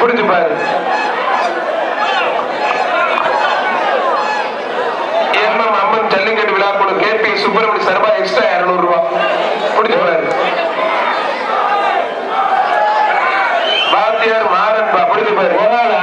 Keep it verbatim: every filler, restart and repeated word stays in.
பிடிச்சு பாரு. எம்எம் அம்மன் ஜல்லிக்கட்டு விழா குழு K P Subramania Sharma extra இருநூறு ரூபாய் பிடிச்சு பாரு. வாத்தியார் மாறன்பா பிடிச்சு பாரு.